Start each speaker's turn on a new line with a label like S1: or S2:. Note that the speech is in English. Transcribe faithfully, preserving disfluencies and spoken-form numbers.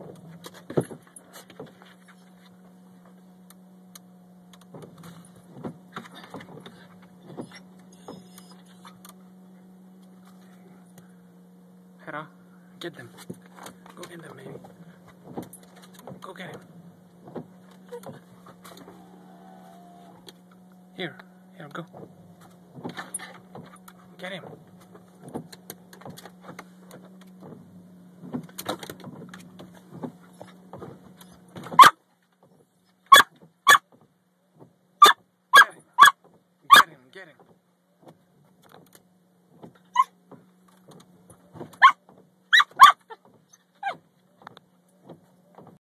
S1: Hedda, get them. Go get them, baby. Go get him. Here, here, go. Get him.